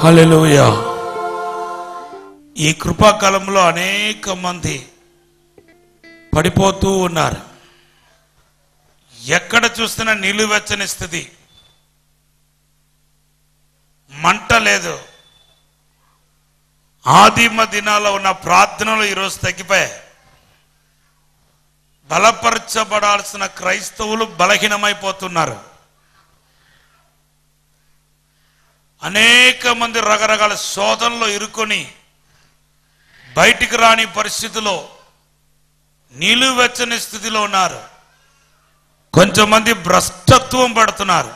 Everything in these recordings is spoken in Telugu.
హల్లెలూయా. ఈ కృపాకాలంలో అనేక మంది పడిపోతూ ఉన్నారు. ఎక్కడ చూస్తున్నా నిలువెచ్చని స్థితి, మంట లేదు. ఆదిమ దినాల్లో ఉన్న ప్రార్థనలు ఈరోజు తగ్గిపోయాయి. బలపరచబడాల్సిన క్రైస్తవులు బలహీనమైపోతున్నారు. అనేక మంది రకరకాల శోధనలో ఇరుకొని బయటికి రాని పరిస్థితిలో నిలువెచ్చని స్థితిలో ఉన్నారు. కొంచెంమంది భ్రష్టత్వం పడుతున్నారు,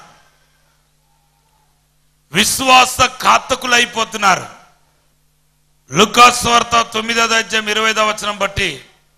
విశ్వాస ఘాతకులు అయిపోతున్నారు. లూకాసు వార్త 9వ అధ్యాయం 25వ వచనం బట్టి,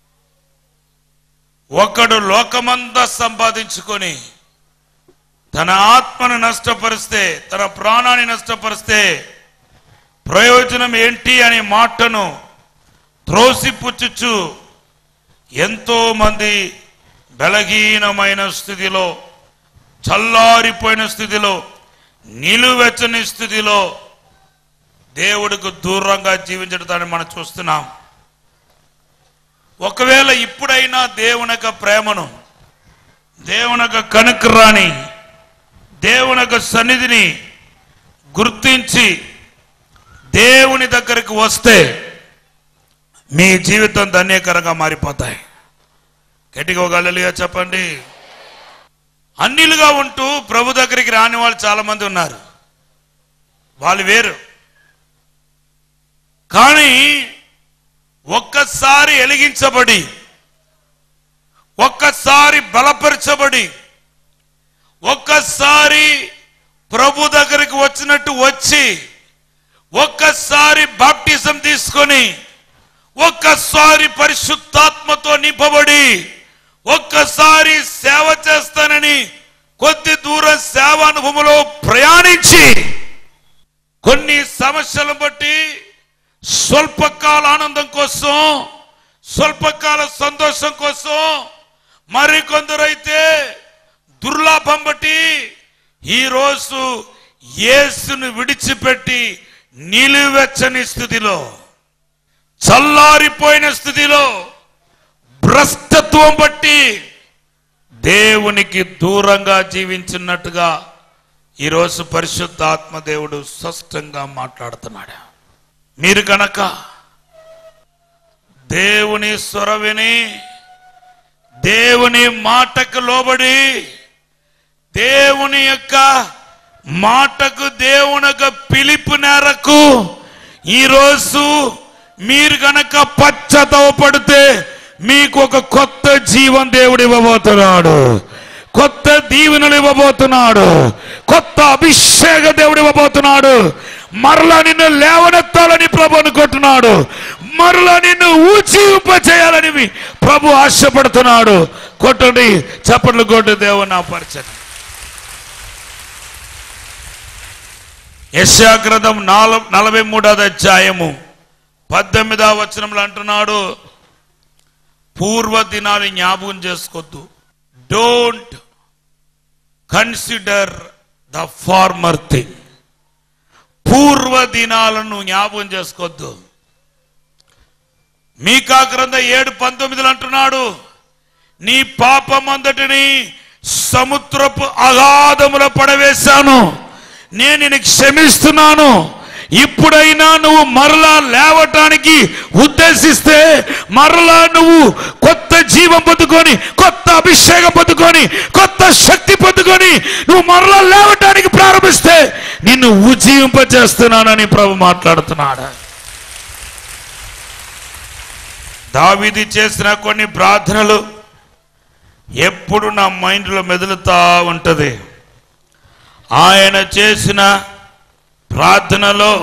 ఒకడు లోకమంతా సంపాదించుకొని తన ఆత్మను నష్టపరిస్తే, తన ప్రాణాన్ని నష్టపరిస్తే ప్రయోజనం ఏంటి అనే మాటను త్రోసిపుచ్చుచు ఎంతో మంది బలహీనమైన స్థితిలో, చల్లారిపోయిన స్థితిలో, నిలువెచ్చని స్థితిలో దేవుడికి దూరంగా జీవించడాన్ని మనం చూస్తున్నాం. ఒకవేళ ఇప్పుడైనా దేవుని యొక్క ప్రేమను, దేవుని యొక్క కనుకరాని, దేవుని యొక్క సన్నిధిని గుర్తించి దేవుని దగ్గరికి వస్తే మీ జీవితం ధన్యకరంగా మారిపోతాయి. గట్టిగా ఒక హల్లెలూయా చెప్పండి. అన్నిలుగా ఉంటూ ప్రభు దగ్గరికి రాని వాళ్ళు చాలా మంది ఉన్నారు. వాళ్ళు వేరు. కానీ ఒక్కసారి వెలిగించబడి, ఒక్కసారి బలపరచబడి, ఒక్కసారి ప్రభు దగ్గరికి వచ్చినట్టు వచ్చి, ఒక్కసారి బాప్టిజం తీసుకొని, ఒక్కసారి పరిశుద్ధాత్మతో నింపబడి, ఒక్కసారి సేవ చేస్తానని కొద్ది దూరం సేవ అనుభవంలో ప్రయాణించి కొన్ని సమస్యలను బట్టి స్వల్పకాల ఆనందం కోసం, స్వల్పకాల సంతోషం కోసం, మరికొందరైతే దుర్లాభం బట్టి ఈరోజు యేసును విడిచిపెట్టి నిలువెచ్చని స్థితిలో, చల్లారిపోయిన స్థితిలో, భ్రష్టత్వం బట్టి దేవునికి దూరంగా జీవించినట్టుగా ఈరోజు పరిశుద్ధాత్మ దేవుడు స్పష్టంగా మాట్లాడుతున్నాడు. మీరు కనుక దేవుని స్వరం విని, దేవుని మాటకు లోబడి, దేవుని యొక్క మాటకు, దేవుని యొక్క పిలుపు మేరకు ఈరోజు మీరు గనక పశ్చాత్తాపడితే మీకు ఒక కొత్త జీవం దేవుడు ఇవ్వబోతున్నాడు, కొత్త దీవెనలు ఇవ్వబోతున్నాడు, కొత్త అభిషేక దేవుడు ఇవ్వబోతున్నాడు. మరలా నిన్ను లేవనెత్తాలని ప్రభు అనుకుంటున్నాడు, మరలా నిన్ను ఊచింపచేయాలని ప్రభు ఆశపడుతున్నాడు. కొట్టండి, చప్పట్లు కొట్టు దేవుని ఆపరచండి. యెషయా గ్రంథం 43వ అధ్యాయము 18వ వచనంలో అంటున్నాడు, పూర్వ దినాలు జ్ఞాపకం చేసుకోవద్దు. Don't consider the former thing. పూర్వ దినాలను జ్ఞాపకం చేసుకోవద్దు. మీకా గ్రంథం 7:19 అంటున్నాడు, నీ పాపమంతటిని సముద్రపు అగాధములో పడవేశాను, నేను నిన్ను క్షమిస్తున్నాను. ఇప్పుడైనా నువ్వు మరలా లేవటానికి ఉద్దేశిస్తే, మరలా నువ్వు కొత్త జీవం పొందుకొని, కొత్త అభిషేకం పొందుకొని, కొత్త శక్తి పొందుకొని నువ్వు మరలా లేవటానికి ప్రారంభిస్తే నిన్ను ఉజ్జీవింపజేస్తున్నానని ప్రభు మాట్లాడుతున్నాడు. దావీదు చేసిన కొన్ని ప్రార్థనలు ఎప్పుడు నా మైండ్లో మెదులుతా ఉంటది. ఆయన చేసిన ప్రార్థనలో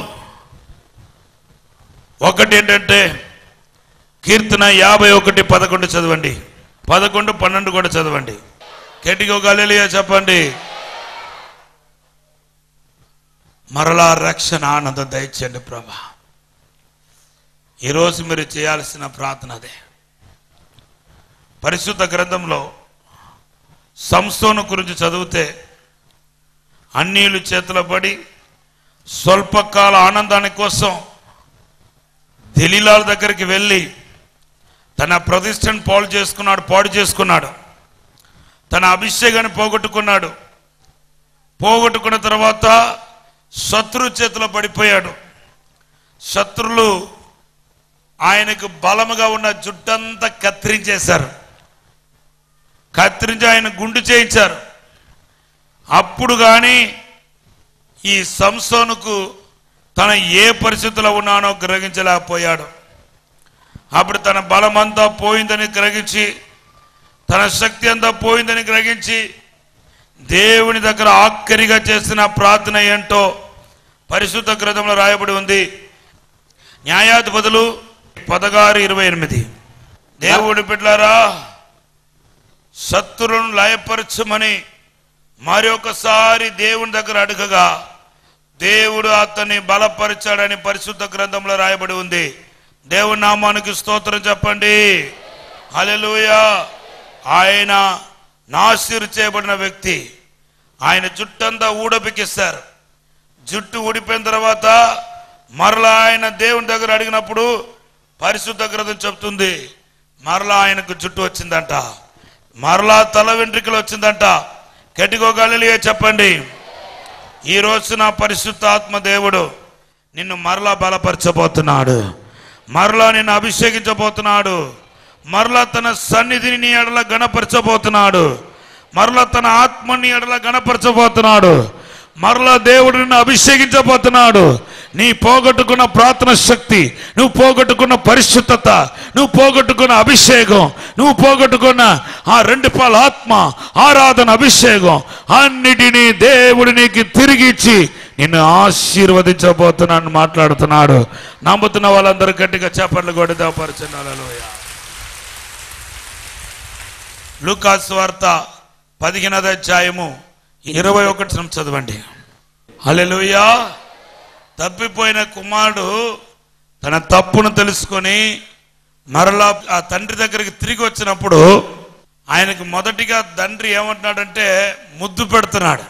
ఒకటి ఏంటంటే, కీర్తన 51:11 చదవండి, 11, 12 కూడా చదవండి. గట్టిగా ఒక హల్లెలూయా చెప్పండి. మరలా రక్షణ ఆనందం దయచేయండి ప్రభా. ఈరోజు మీరు చేయాల్సిన ప్రార్థన అదే. పరిశుద్ధ గ్రంథంలో సంసోను గురించి చదివితే, అన్యుల చేతిలో పడి స్వల్పకాల ఆనందాని కోసం దెలీలాల దగ్గరికి వెళ్ళి తన ప్రతిష్టను పాడు చేసుకున్నాడు. తన అభిషేకాన్ని పోగొట్టుకున్న తర్వాత శత్రు చేతిలో పడిపోయాడు. శత్రులు ఆయనకు బలముగా ఉన్న జుట్టంతా కత్తిరించి ఆయన గుండు చేయించారు. అప్పుడు కానీ ఈ సంసోనుకు తన ఏ పరిస్థితిలో ఉన్నానో గ్రహించలేకపోయాడు. అప్పుడు తన బలమంతా పోయిందని గ్రహించి, తన శక్తి అంతా పోయిందని గ్రహించి, దేవుని దగ్గర ఆఖరిగా చేసిన ప్రార్థన ఏంటో పరిశుద్ధ గ్రంథంలో రాయబడి ఉంది. న్యాయాధిపతులు 16:28. దేవుని బిడ్డలారా, శత్రువులను లయపరచమని మరి ఒకసారి దేవుని దగ్గర అడగగా దేవుడు అతన్ని బలపరిచాడని పరిశుద్ధ గ్రంథంలో రాయబడి ఉంది. దేవుని నామానికి స్తోత్రం చెప్పండి. హల్లెలూయా. ఆయన నాశీరు చేయబడిన వ్యక్తి. ఆయన జుట్టంతా ఊడబికిస్తారు. జుట్టు ఊడిపోయిన తర్వాత మరలా ఆయన దేవుని దగ్గర అడిగినప్పుడు పరిశుద్ధ గ్రంథం చెప్తుంది, మరలా ఆయనకు జుట్టు వచ్చిందంట, మరలా తల వెంట్రుకలు వచ్చిందంట. గట్టిగా హల్లెలూయా చెప్పండి. ఈ రోజు నా పరిశుద్ధ ఆత్మ దేవుడు నిన్ను మరలా బలపరచబోతున్నాడు, మరలా నిన్ను అభిషేకించబోతున్నాడు, మరలా తన సన్నిధిని నీ ఎడల గణపరచబోతున్నాడు, మరలా తన ఆత్మని ఎడల గణపరచబోతున్నాడు, మరలా దేవుడు నిన్ను అభిషేకించబోతున్నాడు. నీ పోగొట్టుకున్న ప్రార్థన శక్తి, నువ్వు పోగొట్టుకున్న పరిశుద్ధత, నువ్వు పోగొట్టుకున్న అభిషేకం, నువ్వు పోగొట్టుకున్న ఆ 2 పాల ఆత్మ ఆరాధన అభిషేకం అన్నిటినీ దేవుడు నీకు తిరిగి ఇచ్చి నిన్ను ఆశీర్వదించబోతున్నాను మాట్లాడుతున్నాడు. నమ్ముతున్న వాళ్ళందరూ గట్టిగా చప్పట్లు కొట్టి దేవపరచండి. హల్లెలూయా. లూకాసు వార్త 15వ అధ్యాయము 21 చదవండి. హల్లెలూయా. తప్పిపోయిన కుమారుడు తన తప్పును తెలుసుకొని మరలా ఆ తండ్రి దగ్గరికి తిరిగి వచ్చినప్పుడు ఆయనకు మొదటిగా తండ్రి ఏమంటున్నాడంటే ముద్దు పెడుతున్నాడు.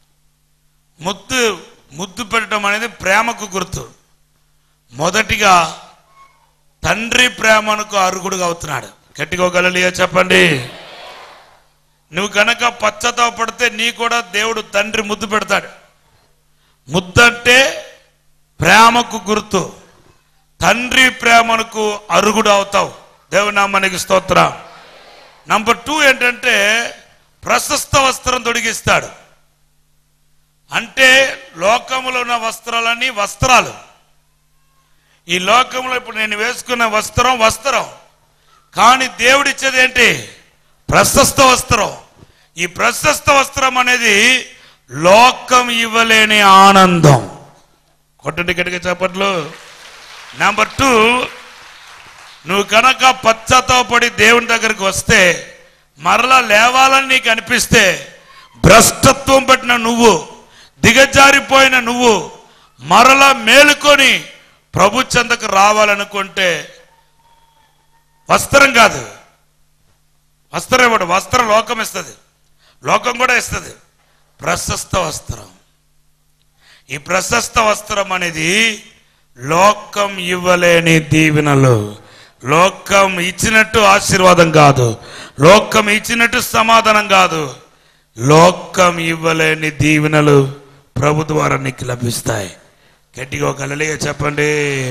ముద్దు పెట్టడం అనేది ప్రేమకు గుర్తు. మొదటిగా తండ్రి ప్రేమకు అర్హుడుగా అవుతున్నాడు. గట్టిగా హల్లెలూయా చెప్పండి. నువ్వు కనుక పశ్చాత్తాపడితే నీ కూడా దేవుడు తండ్రి ముద్దు పెడతాడు. ముద్దంటే ప్రేమకు గుర్తు. తండ్రి ప్రేమకు అర్హుడు అవుతావు. దేవుని నామానికి స్తోత్రం. నంబర్ 2 ఏంటంటే ప్రశస్త వస్త్రం తొడిగిస్తాడు. అంటే లోకములో ఉన్న వస్త్రాలన్నీ వస్త్రాలు. ఈ లోకంలో ఇప్పుడు నేను వేసుకున్న వస్త్రం కానీ దేవుడిచ్చేది ఏంటి? ప్రశస్త వస్త్రం. ఈ ప్రశస్త వస్త్రం అనేది లోకం ఇవ్వలేని ఆనందం. కొట్టండి గట్టిగా చప్పట్లు. నెంబర్ 2, నువ్వు కనుక పశ్చాత్తాపడి దేవుని దగ్గరికి వస్తే మరలా లేవాలని నీకు అనిపిస్తే, భ్రష్టత్వం పట్టిన నువ్వు, దిగజారిపోయిన నువ్వు మరలా మేలుకొని ప్రభు చెంతకు రావాలనుకుంటే వస్త్రం కాదు, వస్త్రం ఇవ్వడు. వస్త్రం లోకం ఇస్తుంది, లోకం కూడా ఇస్తుంది. ప్రశస్త వస్త్రం. ఈ ప్రశస్త వస్త్రం అనేది లోకం ఇవ్వలేని దీవెనలు. లోకం ఇచ్చినట్టు ఆశీర్వాదం కాదు, లోకం ఇచ్చినట్టు సమాధానం కాదు. లోకం ఇవ్వలేని దీవెనలు ప్రభు ద్వారా నీకు లభిస్తాయి. గట్టిగా హల్లెలూయా చెప్పండి.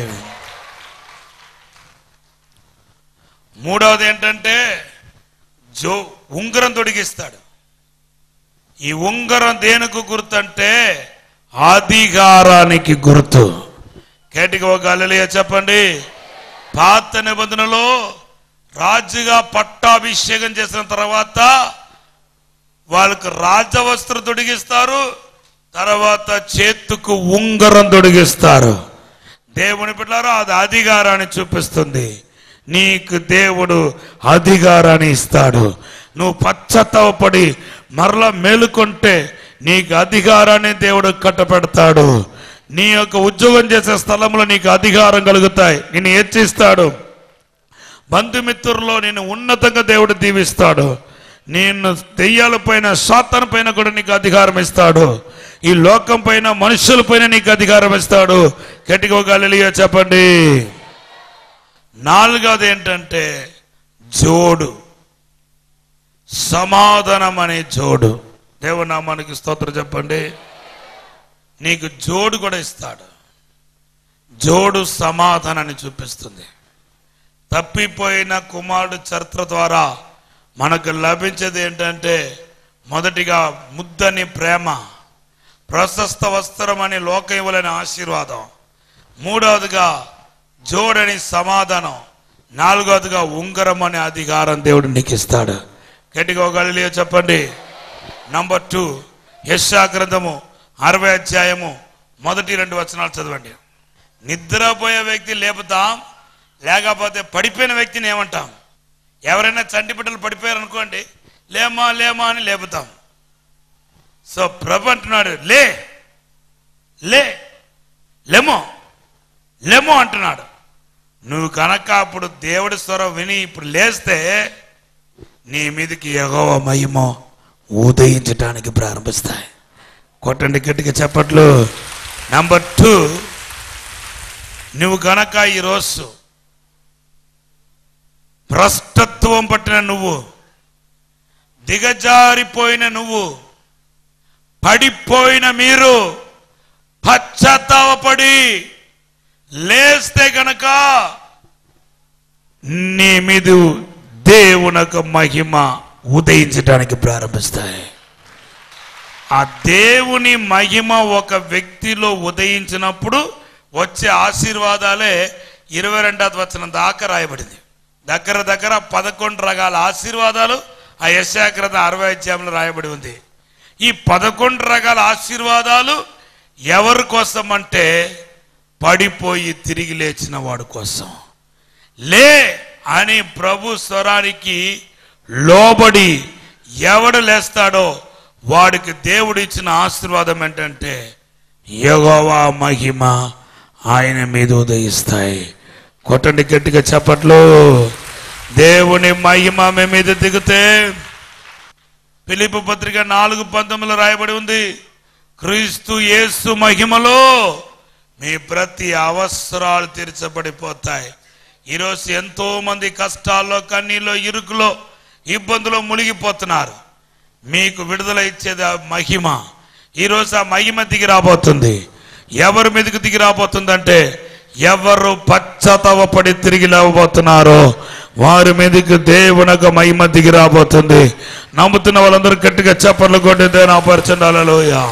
3వది ఏంటంటే ఉంగరం తొడిగిస్తాడు. ఈ ఉంగరం దేనికి గుర్తు అంటే అధికారానికి గుర్తు. గట్టిగా హల్లెలూయా చెప్పండి. పాత నిబంధనలో రాజుగా పట్టాభిషేకం చేసిన తర్వాత వాళ్ళకు రాజవస్త్రం తొడిగిస్తారు, తర్వాత చేతుకు ఉంగరం తొడిగిస్తారు. దేవుని బిడ్డలారా, అది అధికారాన్ని చూపిస్తుంది. నీకు దేవుడు అధికారాన్ని ఇస్తాడు. నువ్వు పశ్చాత్తాపడి మరలా మేలుకొంటే నీకు అధికారాన్ని దేవుడు కట్టపెడతాడు. నీ యొక్క ఉద్యోగం చేసే స్థలంలో నీకు అధికారం కలుగుతాయి, నిన్ను హెచ్చిస్తాడు. బంధుమిత్రుల్లో నిన్ను ఉన్నతంగా దేవుడు దీవిస్తాడు. నిన్ను దెయ్యాల పైన, సాతాను పైన కూడా నీకు అధికారం ఇస్తాడు. ఈ లోకం పైన మనుషుల పైన నీకు అధికారం ఇస్తాడు. గట్టిగా ఒక హల్లెలూయా చెప్పండి. నాలుగవది ఏంటంటే జోడు, సమాధానం అనే జోడు. దేవుని నామానికి స్తోత్రం చెప్పండి. నీకు జోడు కూడా ఇస్తాడు. జోడు సమాధానాన్ని చూపిస్తుంది. తప్పిపోయిన కుమారుడు చరిత్ర ద్వారా మనకు లభించేది ఏంటంటే మొదటిగా ముద్దని ప్రేమ, ప్రశస్త వస్త్రం అని లోక ఇవ్వలేని ఆశీర్వాదం, మూడవదిగా జోడని సమాధానం, నాలుగవదిగా ఉంగరం అనే అధికారం దేవుడు నీకు ఇస్తాడు. గట్టిగా ఒక హల్లెలూయా చెప్పండి. నంబర్ 2, యెషయా గ్రంథము 60వ అధ్యాయము మొదటి 2 వచనాలు చదవండి. నిద్రపోయే వ్యక్తి లేపుతాం, లేకపోతే పడిపోయిన వ్యక్తిని ఏమంటాం? ఎవరైనా చంటి బిడ్డలు పడిపోయారు అనుకోండి, లేమా లేమా అని లేపుతాం. సో ప్రభు అంటున్నాడు, లే లే లేమో లేమో అంటున్నాడు. నువ్వు కనుక అప్పుడు దేవుడి స్వరం విని ఇప్పుడు లేస్తే నీ మీదకి యెహోవా మహిమ ఉదయించడానికి ప్రారంభిస్తాయి. కొట్టండి గట్టిగా చప్పట్లు. నంబర్ 2, నువ్వు కనుక ఈరోజు భ్రష్టత్వం పట్టిన నువ్వు, దిగజారిపోయిన నువ్వు, పడిపోయిన మీరు పశ్చాత్తాపపడి లేస్తే గనక నీ మీద దేవునకు మహిమ ఉదయించడానికి ప్రారంభిస్తాయి. ఆ దేవుని మహిమ ఒక వ్యక్తిలో ఉదయించినప్పుడు వచ్చే ఆశీర్వాదాలే 22వ వచనం దాకా రాయబడింది. దగ్గర 11 రకాల ఆశీర్వాదాలు ఆ యెషయా గ్రంథం 60వ అధ్యాయంలో రాయబడి ఉంది. ఈ 11 రకాల ఆశీర్వాదాలు ఎవరి కోసం అంటే పడిపోయి తిరిగి లేచిన వాడి కోసం. లే అని ప్రభు స్వరానికి లోబడి ఎవడు లేస్తాడో వాడికి దేవుడు ఇచ్చిన ఆశీర్వాదం ఏంటంటే యెహోవా మహిమ ఆయన మీద ఉదయిస్తాయి. కొట్టండి గట్టిగా చప్పట్లు. దేవుని మహిమ మీ మీద దిగితే ఫిలిప్పీ పత్రిక 4:19 రాయబడి ఉంది, క్రీస్తు యేసు మహిమలో మీ ప్రతి అవసరాలు తీర్చబడిపోతాయి. ఈరోజు ఎంతో మంది కష్టాల్లో, కన్నీలో, ఇరుకులో, ఇబ్బందులో మునిగిపోతున్నారు. మీకు విడుదల ఇచ్చేది ఆ మహిమ. ఈరోజు ఆ మహిమ దిగి రాబోతుంది. ఎవరి మీదకి దిగి రాబోతుందంటే ఎవరు పశ్చాత్తాపపడి తిరిగి లేవబోతున్నారో వారి మీదకి దేవునకు మహిమ దిగి రాబోతుంది. నమ్ముతున్న వాళ్ళందరూ గట్టిగా చప్పట్లు కొట్టి దేవుని ఆపరచండి. హల్లెలూయా.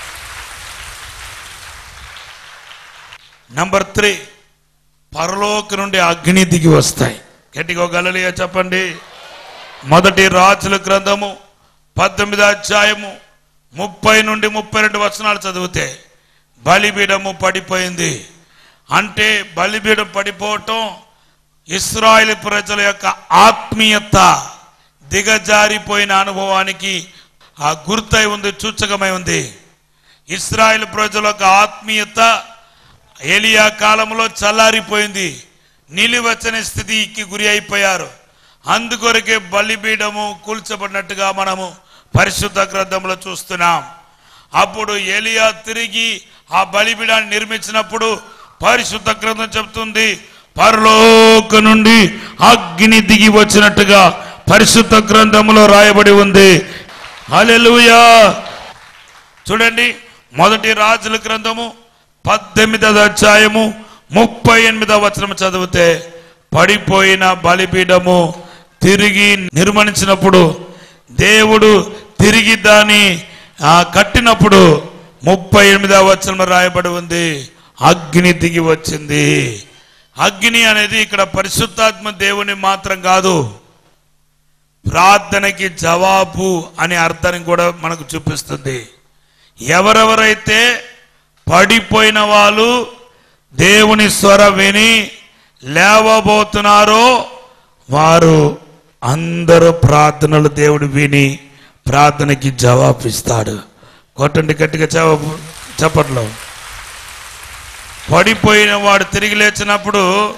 నంబర్ 3, పరలోక నుండి అగ్ని దిగి వస్తాయి. గట్టిగా ఒక హల్లెలూయా చెప్పండి. మొదటి రాజుల గ్రంథము 18వ అధ్యాయము 30 నుండి 32 వచనాలు చదివితే బలిపీఠము పడిపోయింది. అంటే బలిపీఠం పడిపోవటం ఇశ్రాయేలు ప్రజల యొక్క ఆత్మీయత దిగజారిపోయిన అనుభవానికి ఆ గుర్తై ఉంది, సూచకమై ఉంది. ఇశ్రాయేలు ప్రజల యొక్క ఆత్మీయత ఏలియా కాలంలో చల్లారిపోయింది. నిలివచ్చని స్థితికి గురి అయిపోయారు. అందుకొరకే బలిపీఠము కూల్చబడినట్టుగా మనము పరిశుద్ధ గ్రంథంలో చూస్తున్నాం. అప్పుడు ఏలియా తిరిగి ఆ బలిపీఠాన్ని నిర్మించినప్పుడు పరిశుద్ధ గ్రంథం చెప్తుంది పరలోక నుండి అగ్ని దిగి వచ్చినట్టుగా పరిశుద్ధ గ్రంథంలో రాయబడి ఉంది. హల్లెలూయా. చూడండి, మొదటి రాజుల గ్రంథము 18వ అధ్యాయము 38వ వచనం చదివితే పడిపోయిన బలిపీఠము తిరిగి నిర్మించినప్పుడు, దేవుడు తిరిగి దాన్ని కట్టినప్పుడు 38వ వచనంలో రాయబడి ఉంది అగ్ని దిగి వచ్చింది. అగ్ని అనేది ఇక్కడ పరిశుద్ధాత్మ దేవుని మాత్రం కాదు, ప్రార్థనకి జవాబు అనే అర్థాన్ని కూడా మనకు చూపిస్తుంది. ఎవరెవరైతే పడిపోయిన వాళ్ళు దేవుని స్వరం విని లేవబోతున్నారో వారు అందరూ ప్రార్థనలు దేవుడు విని ప్రార్థనకి జవాబు ఇస్తాడు. కొట్టండి గట్టిగా చప్పట్లో. పడిపోయిన వాడు తిరిగి లేచినప్పుడు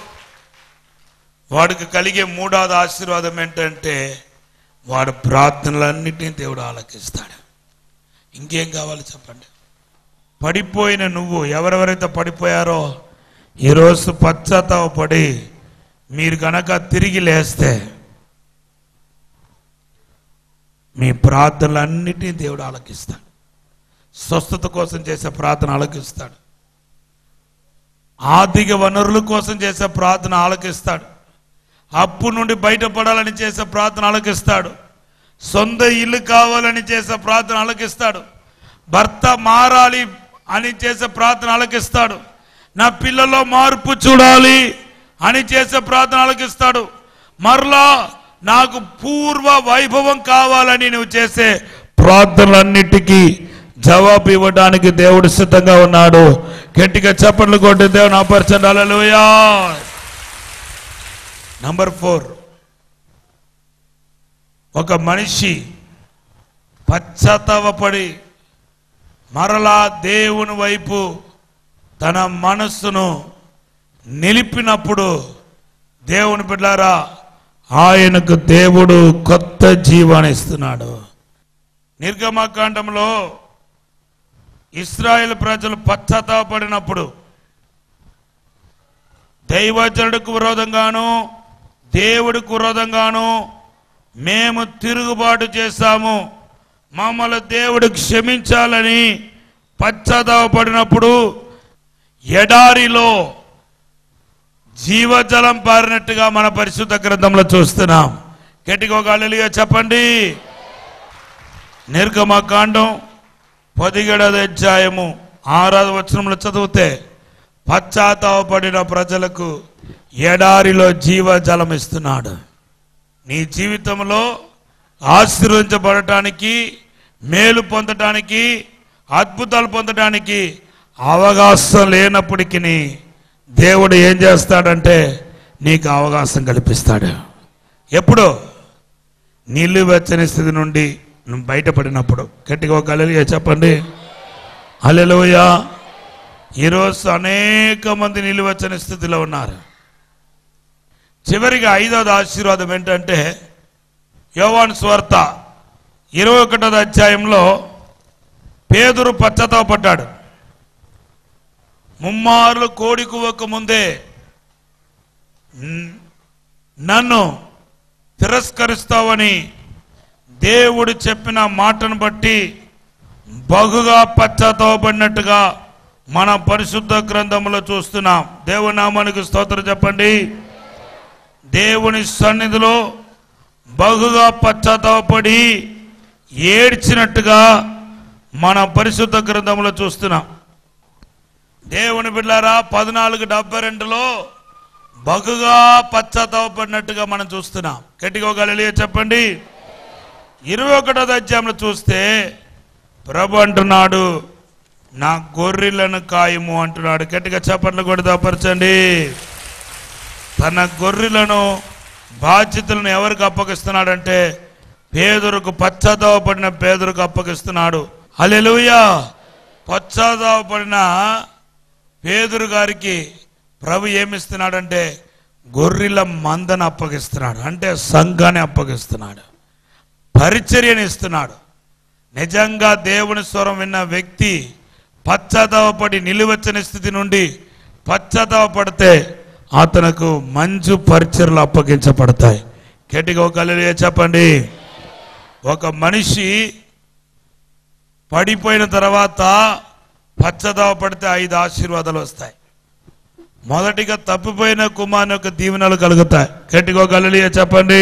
వాడికి కలిగే 3వ ఆశీర్వాదం ఏంటంటే వాడు ప్రార్థనలన్నింటినీ దేవుడు ఆలకిస్తాడు. ఇంకేం కావాలి చెప్పండి? పడిపోయిన నువ్వు, ఎవరెవరైతే పడిపోయారో ఈరోజు పశ్చాత్తాపపడి మీరు కనుక తిరిగి లేస్తే మీ ప్రార్థనలన్నిటినీ దేవుడు ఆలకిస్తాడు. స్వస్థత కోసం చేసే ప్రార్థన ఆలకిస్తాడు. ఆర్థిక వనరుల కోసం చేసే ప్రార్థన ఆలకిస్తాడు. అప్పు నుండి బయటపడాలని చేసే ప్రార్థన ఆలకిస్తాడు. సొంత ఇల్లు కావాలని చేసే ప్రార్థన ఆలకిస్తాడు. భర్త మారాలి అని చేసే ప్రార్థన ఆలకిస్తాడు. నా పిల్లలో మార్పు చూడాలి అని చేసే ప్రార్థన ఆలకిస్తాడు. మరలా నాకు పూర్వ వైభవం కావాలని నువ్వు చేసే ప్రార్థనలన్నిటికీ జవాబు ఇవ్వడానికి దేవుడు సిద్ధంగా ఉన్నాడు. గట్టిగా చప్పట్లు కొట్టి దేవుని ఆపర్చండి. హల్లెలూయా. నంబర్ 4, ఒక మనిషి పశ్చాత్తాపపడి మరలా దేవుని వైపు తన మనస్సును నిలిపినప్పుడు దేవుని బిడ్డలారా ఆయనకు దేవుడు కొత్త జీవాన్ని ఇస్తున్నాడు. నిర్గమకాండంలో ఇశ్రాయేల్ ప్రజలు పశ్చాత్తాపడినప్పుడు దైవజనుడికి విరోధంగాను దేవుడికి విరోధంగాను మేము తిరుగుబాటు చేశాము, మమ్మల్ని దేవుడు క్షమించాలని పశ్చాత్తాపడినప్పుడు ఎడారిలో జీవజలం పారినట్టుగా మన పరిశుద్ధ గ్రంథంలో చూస్తున్నాం. గట్టిగా ఒక హల్లెలూయా చెప్పండి. నిర్గమకాండం 17వ అధ్యాయము 6వ వచనంలో చదివితే పశ్చాత్తాపడిన ప్రజలకు ఎడారిలో జీవజలం ఇస్తున్నాడు. నీ జీవితంలో ఆశీర్వదించబడటానికి, మేలు పొందటానికి, అద్భుతాలు పొందటానికి అవకాశం లేనప్పటికీ దేవుడు ఏం చేస్తాడంటే నీకు అవకాశం కల్పిస్తాడు. ఎప్పుడు? నిలువెచ్చని స్థితి నుండి నువ్వు బయటపడినప్పుడు. గట్టిగా ఒక హల్లెలూయా చెప్పండి. హల్లెలూయా. ఈరోజు అనేక మంది నిలువెచ్చని స్థితిలో ఉన్నారు. చివరిగా 5వ ఆశీర్వాదం ఏంటంటే యోహాను సువార్త 21వ అధ్యాయంలో పేతురు పశ్చాత్తాపపడ్డాడు. ముమ్మార్లు కోడి కూవక ముందే నన్ను తిరస్కరిస్తావని దేవుడు చెప్పిన మాటను బట్టి బహుగా పశ్చాత్తాపడినట్టుగా మన పరిశుద్ధ గ్రంథంలో చూస్తున్నాం. దేవుని నామానికి స్తోత్రం చెప్పండి. దేవుని సన్నిధిలో బహుగా పశ్చాత్తాపడి ఏడ్చినట్టుగా మన పరిశుద్ధ గ్రంథంలో చూస్తున్నాం. దేవుని బిడ్డలారా 14:72లో బహుగా పశ్చాత్తాపడినట్టుగా మనం చూస్తున్నాం. గట్టిగా ఒక హల్లెలూయా చెప్పండి. 21వ అధ్యాయంలో చూస్తే ప్రభు అంటున్నాడు, నా గొర్రెలను కాయము అంటున్నాడు. గట్టిగా చప్పట్లు కొట్టి దపరచండి. తన గొర్రెలను బాధ్యతలను ఎవరికి అప్పగిస్తున్నాడంటే పేదరుకు, పశ్చాత్తాపడిన పేదరుకు అప్పగిస్తున్నాడు. హల్లెలూయా. పశ్చాత్తాపడిన పేదరు గారికి ప్రభు ఏమిస్తున్నాడంటే గొర్రెల మందను అప్పగిస్తున్నాడు. అంటే సంఘాన్ని అప్పగిస్తున్నాడు, పరిచర్యని ఇస్తున్నాడు. నిజంగా దేవుని స్వరం విన్న వ్యక్తి పశ్చాత్తాపడి నిలువెచ్చని స్థితి నుండి పశ్చాత్తాపడితే అతనికి మంచు పరిచర్యలు అప్పగించబడతాయి. గట్టిగా ఒక హల్లెలూయా చెప్పండి. ఒక మనిషి పడిపోయిన తర్వాత పశ్చాత్తాపడితే 5 ఆశీర్వాదాలు వస్తాయి. మొదటిగా తప్పిపోయిన కుమారుని యొక్క దీవెనలు కలుగుతాయి. గట్టిగా ఒక హల్లెలూయా చెప్పండి.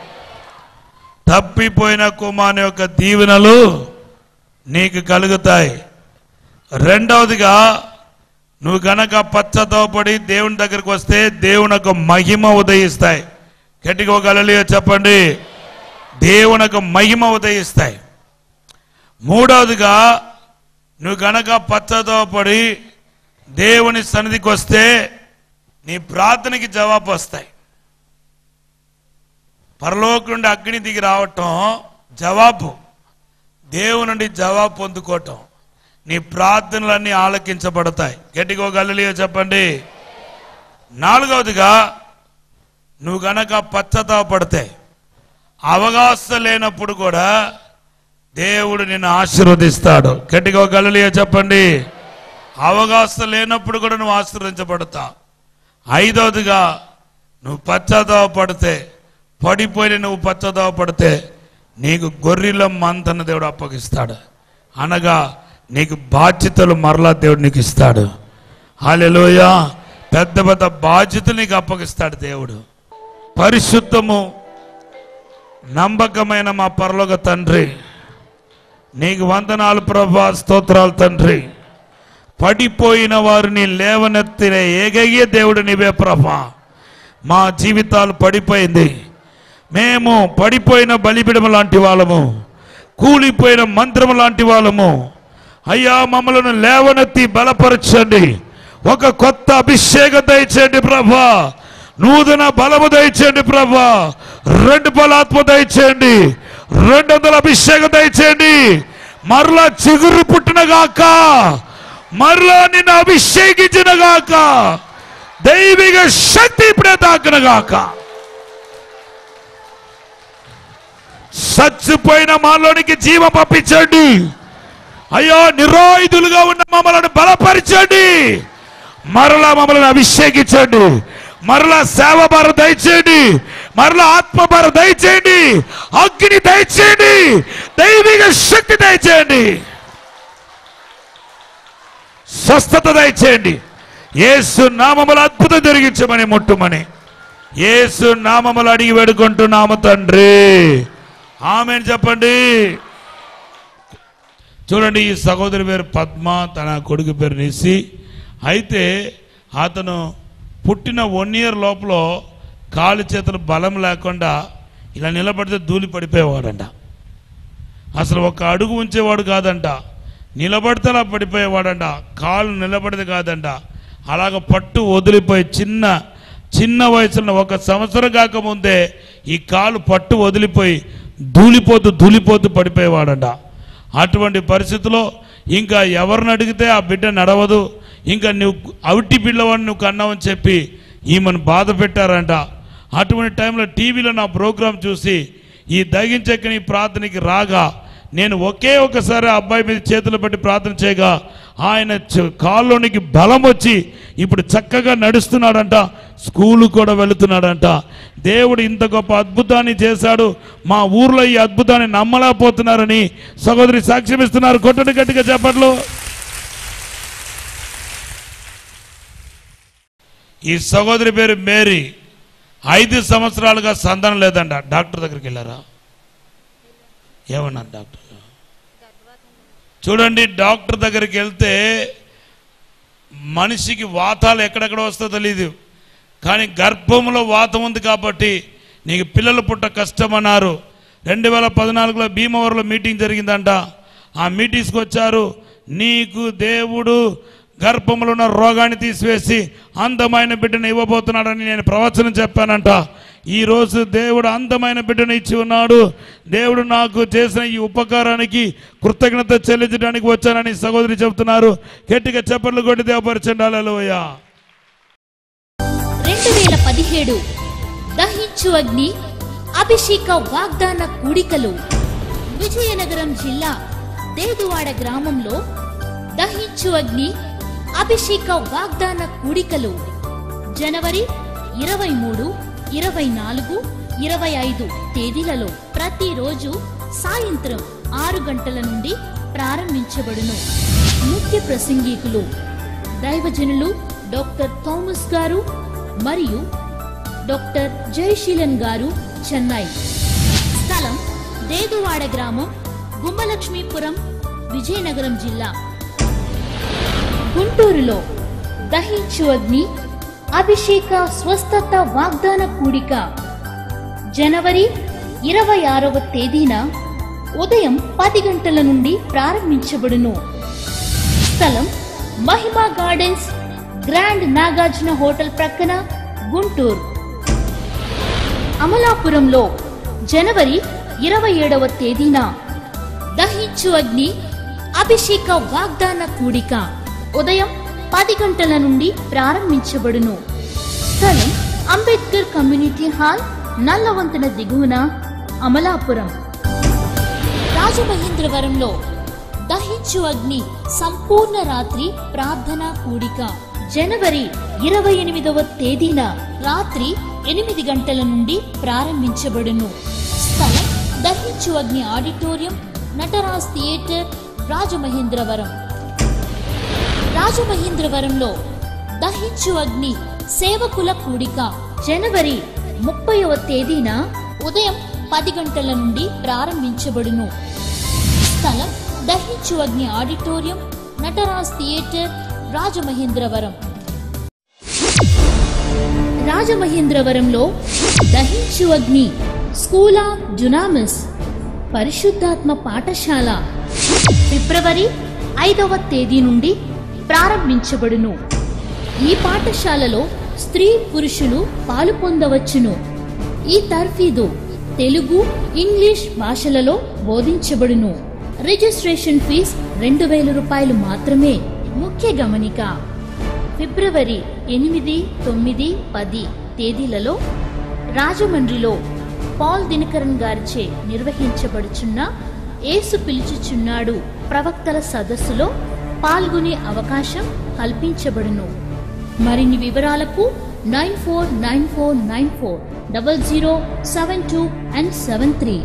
తప్పిపోయిన కుమారుని యొక్క దీవెనలు నీకు కలుగుతాయి. రెండవదిగా నువ్వు గనక పశ్చాత్తాపడి దేవుని దగ్గరికి వస్తే దేవుని యొక్క మహిమ ఉదయిస్తాయి. గట్టిగా ఒక హల్లెలూయా చెప్పండి. దేవుని యొక్క మహిమ ఉదయిస్తాయి. మూడవదిగా నువ్వు గనక పశ్చాత్తాపడి దేవుని సన్నిధికి వస్తే నీ ప్రార్థనకి జవాబు వస్తాయి. పరలోకం నుండి అగ్ని దిగి రావటం జవాబు, దేవుని నుండి జవాబు పొందుకోవటం. నీ ప్రార్థనలన్నీ ఆలకించబడతాయి. గట్టిగా ఒక హల్లెలూయా చెప్పండి. నాలుగవదిగా నువ్వు గనక పశ్చాత్తాపడితే అవకాశం లేనప్పుడు కూడా దేవుడు నిన్ను ఆశీర్వదిస్తాడు. గట్టిగా ఒక హల్లెలూయా చెప్పండి. అవకాశం లేనప్పుడు కూడా నువ్వు ఆశీర్వదించబడతావు. ఐదవదిగా నువ్వు పశ్చాత్తాపడితే, పడిపోయిన నువ్వు పశ్చాత్తాపడితే నీకు గొర్రెల మందను దేవుడు అప్పగిస్తాడు. అనగా నీకు బాధ్యతలు మరలా దేవుడు నీకు ఇస్తాడు. హల్లెలూయా. పెద్ద పెద్ద బాధ్యతలు నీకు అప్పగిస్తాడు దేవుడు. పరిశుద్ధము నమ్మకమైన మా పరలోక తండ్రి, నీకు వందనాలు ప్రభువా, స్తోత్రాలు తండ్రి. పడిపోయిన వారిని లేవనెత్తిన ఏకైక దేవుడు నీవే ప్రభా. మా జీవితాలు పడిపోయింది, మేము పడిపోయిన బలిపీఠం లాంటి వాళ్ళము, కూలిపోయిన మంత్రం లాంటి వాళ్ళము. అయ్యా, మమ్మల్ని లేవనెత్తి బలపరచండి. ఒక కొత్త అభిషేకం దయచేయండి ప్రభా. నూతన బలము దయచేయండి ప్రభా. 2 బలాత్మ దయచేయండి. 200 అభిషేకం దయచేయండి. మరలా చిగురు పుట్టినగాక, మరలా నిన్ను అభిషేకించినగాక, దైవిక శక్తి ఇప్పుడే తాకినగాక. చచ్చిపోయిన మాలోనికి జీవం పంపించండి. అయ్యో, నిరాయుధులుగా ఉన్న మమ్మల్ని బలపరచండి. మరలా మమ్మల్ని అభిషేకించండి. మరలా సేవ భారం దయచేయండి. మరలా ఆత్మ భారం దయచేయండి. అగ్ని దయచేయండి. దైవిక శక్తి దయచేయండి. స్వస్థత దయచేయండి. యేసు నామములో అద్భుతం జరిగించమని, ముట్టుమని యేసు నామములో అడిగి వేడుకుంటున్నాము తండ్రి. ఆమేన్ చెప్పండి. చూడండి, ఈ సహోదరి పేరు పద్మ, తన కొడుకు పేరు నిసి. అయితే అతను పుట్టిన 1 year లోపల కాలు చేతులు బలం లేకుండా ఇలా నిలబడితే ధూళి పడిపోయేవాడంట. అసలు ఒక అడుగు ఉంచేవాడు కాదంట. నిలబడితే అలా పడిపోయేవాడంట. కాలు నిలబడితే కాదంట. అలాగ పట్టు వదిలిపోయి చిన్న వయసులో 1 సంవత్సరం కాకముందే ఈ కాలు పట్టు వదిలిపోయి ధూళిపోతూ పడిపోయేవాడంట. అటువంటి పరిస్థితిలో ఇంకా ఎవరిని అడిగితే ఆ బిడ్డ నడవదు, ఇంకా నువ్వు అవిటి పిల్లవాడిని నువ్వు కన్నావని చెప్పి ఈమెను బాధ పెట్టారంట. అటువంటి టైంలో టీవీలో నా ప్రోగ్రాం చూసి ఈ దగించక్కని ప్రార్థనకి రాగా నేను ఒకసారి ఆ అబ్బాయి మీద చేతులు పెట్టి ప్రార్థన చేయగా ఆయన కాల్లోనికి బలం వచ్చి ఇప్పుడు చక్కగా నడుస్తున్నాడంట. స్కూలు కూడా వెళుతున్నాడంట. దేవుడు ఇంత గొప్ప అద్భుతాన్ని చేశాడు. మా ఊర్లో ఈ అద్భుతాన్ని నమ్మలేకపోతున్నారని సహోదరి సాక్ష్యం ఇస్తున్నారు. కొట్టండి గట్టిగా చెప్పట్లు. ఈ సహోదరి పేరు మేరీ. 5 సంవత్సరాలుగా సంతానం లేదంట. డాక్టర్ దగ్గరికి వెళ్ళారా? ఏమన్నారు డాక్టర్? చూడండి, డాక్టర్ దగ్గరికి వెళ్తే మనిషికి వాతాలు ఎక్కడెక్కడ వస్తుందో తెలియదు, కానీ గర్భంలో వాతం ఉంది కాబట్టి నీకు పిల్లలు పుట్ట కష్టమన్నారు. 2014లో భీమవరంలో మీటింగ్ జరిగిందంట. ఆ మీటింగ్స్కి వచ్చారు. నీకు దేవుడు గర్భంలో ఉన్న రోగాన్ని తీసివేసి అందమైన బిడ్డను ఇవ్వబోతున్నాడని నేను ప్రవచనం చెప్పానంట. ఈరోజు దేవుడు అందమైన బిడ్డను ఇచ్చి ఉన్నాడు. దేవుడు నాకు చేసిన ఈ ఉపకారానికి కృతజ్ఞత చెల్లించడానికి వచ్చానని సహోదరి చెబుతున్నారు. గట్టిగా చప్పట్లు కొట్టి దేవపరచండి. హల్లెలూయా. 2017 దహించు అగ్ని అభిషేక వాగ్దాన కూడికలు విజయనగరం జిల్లా దేదువాడ గ్రామంలో దహించు అగ్ని అభిషేక వాగ్దాన కూడికలు జనవరి 23, 24, 25 తేదీలలో ప్రతిరోజు సాయంత్రం 6 గంటల నుండి ప్రారంభించబడును. ముఖ్య ప్రసంగికులు దైవజనులు డాక్టర్ థామస్ గారు మరియు డాక్టర్ జయశీలన్ గారు, చెన్నై. స్థలం దేదువాడ గ్రామం, గుమ్మలక్ష్మీపురం, విజయనగరం జిల్లా. గుంటూరులో దహించు అగ్ని అభిషేక స్వస్థత వాగ్దాన కూడిక జనవరి 26వ తేదీన ఉదయం 10 గంటల నుండి ప్రారంభించబడును. స్థలం Mahima gardens, grand Nagarjuna hotel ప్రక్కన, గుంటూరు. అమలాపురంలో జనవరి 27వ తేదీన దహించు అగ్ని అభిషేక వాగ్దాన కూడిక ఉదయం 10 గంటల నుండి ప్రారంభించబడును. స్థలం అంబేద్కర్ కమ్యూనిటీ హాల్, నల్లవంతెన దిగువన, అమలాపురం. రాజమహేంద్రవరంలో దహించు అగ్ని సంపూర్ణ రాత్రి ప్రార్థనా కూడిక జనవరి 28వ తేదీన రాత్రి 8 గంటల నుండి ప్రారంభించబడును. స్థలం దహించు అగ్ని ఆడిటోరియం, నటరాజ్ థియేటర్, రాజమహేంద్రవరం. రాజమహేంద్రవరంలో దహించు అగ్ని సేవకుల కూడిక జనవరి 30వ తేదీన ఉదయం 10 గంటల నుండి ప్రారంభించబడును. స్థలం దహించు అగ్ని ఆడిటోరియం, నటరాజ్ థియేటర్, రాజమహేంద్రవరం. రాజమహేంద్రవరంలో దహించు అగ్ని స్కూల్ ఆఫ్ డ్యునామిస్ పరిశుద్ధాత్మ పాఠశాల ఫిబ్రవరి 5వ తేదీ నుండి ప్రారంభించబడును. ఈ పాఠశాలలో స్త్రీ పురుషులు పాలు పొందవచ్చును. ఈ తర్ఫీదు తెలుగు, ఇంగ్లీష్ భాషలలో బోధించబడును. రిజిస్ట్రేషన్ ఫీజు 2000 రూపాయలు మాత్రమే. ముఖ్య గమనిక: ఫిబ్రవరి 8, 9, 10 తేదీలలో రాజమండ్రిలో పాల్ దినకరన్ గారిచే నిర్వహించబడుచున్న యేసు పిలుచుచున్నాడు ప్రవక్తల సదస్సులో పాల్గొనే అవకాశం కల్పించబడును. మరిన్ని వివరాలకు 9494940072 and 73.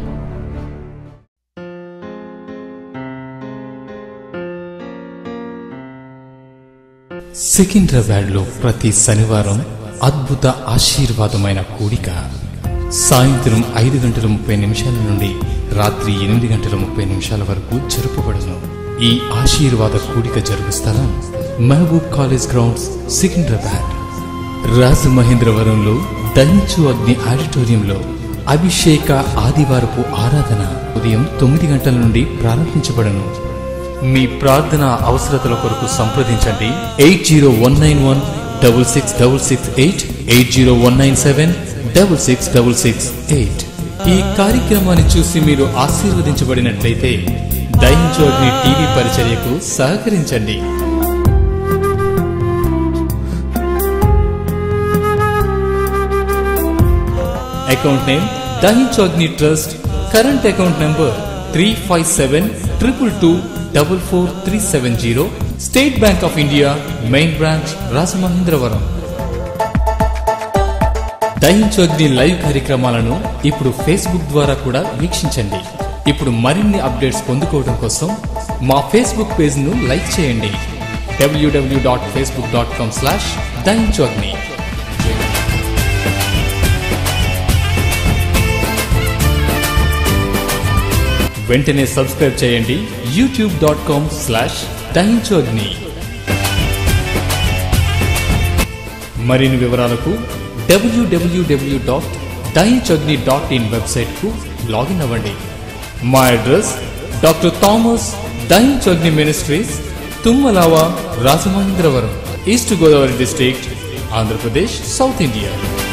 సికింద్రాబాద్లో ప్రతి శనివారం అద్భుత ఆశీర్వాదమైన కూడిక సాయంత్రం 5:30 నుండి రాత్రి 8:30 వరకు జరుపబడును. ఈ ఆశీర్వాద కూడిక జరుగు స్థలం మహబూబ్ కాలేజ్ గ్రౌండ్స్, సికింద్రాబాద్. రాజమహేంద్రవరంలో దహించు అగ్ని ఆడిటోరియంలో అభిషేక ఆదివారపు ఆరాధన ఉదయం 9 గంటల నుండి ప్రారంభించబడును. మీ ప్రార్థన అవసరతల కొరకు సంప్రదించండి 8019166668 8019766668. ఈ కార్యక్రమాన్ని చూసి మీరు ఆశీర్వదించబడినట్లయితే దహించు అగ్ని టీవీ పరిచర్యకు సహకరించండి. Account name Dahinchu Agni trust. Current account number 357222444370. State Bank of India, main branch, Rajamahendravaram. Dahinchu Agni live కార్యక్రమాలను ఇప్పుడు ఫేస్బుక్ ద్వారా కూడా వీక్షించండి. ఇప్పుడు మరిన్ని అప్డేట్స్ పొందుకోవడం కోసం మా ఫేస్బుక్ పేజ్ ను లైక్ చేయండి. www.facebook.com/దహించు అగ్ని. వెంటనే సబ్స్క్రైబ్ చేయండి youtube.com/దహించు అగ్ని. మరిన్ని వివరాలకు www.dahinchuagni.in వెబ్సైట్ కు లాగిన్ అవ్వండి. మా address doctor Thomas, Dahinchu Agni ministries, Tummalava, Rajamahendravaram, east Godavari district, Andhra Pradesh, south India.